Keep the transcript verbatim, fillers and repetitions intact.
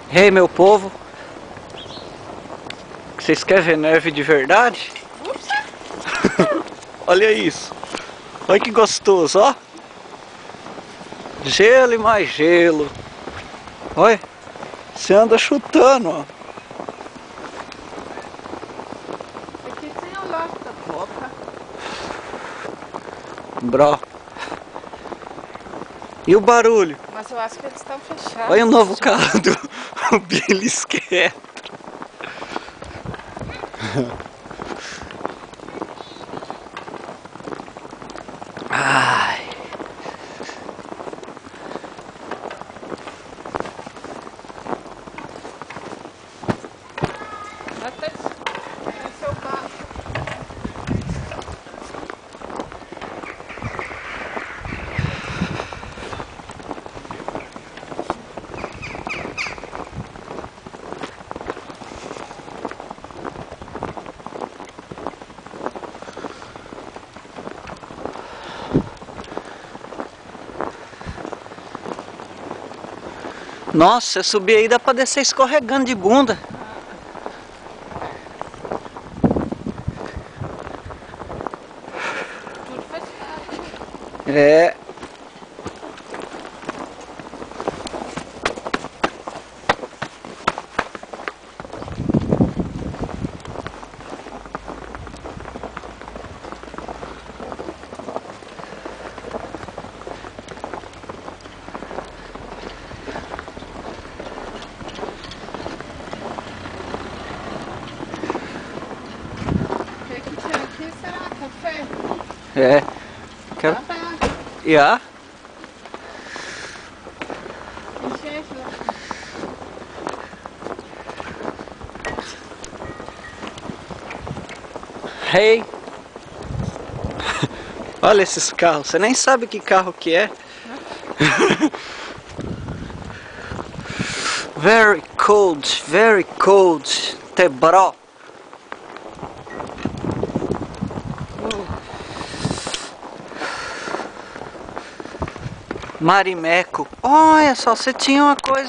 Ei, meu povo, vocês querem ver neve de verdade? Olha isso, olha que gostoso, ó. Gelo e mais gelo. Olha, você anda chutando, ó. Aqui tem o lote da boca. Bro. E o barulho? Mas eu acho que eles estão fechados. Olha o novo carro do Billy Square. Ai. Até tem seu carro. Nossa, se eu subir aí dá pra descer escorregando de bunda. Tudo fechado. É. O que que tinha aqui? Será café? É. Quero... Café. Yeah. Enchente lá. Hey. Olha esses carros, você nem sabe que carro que é. Very cold, very cold, te bro. Marimeco. Olha só, você tinha uma coisa.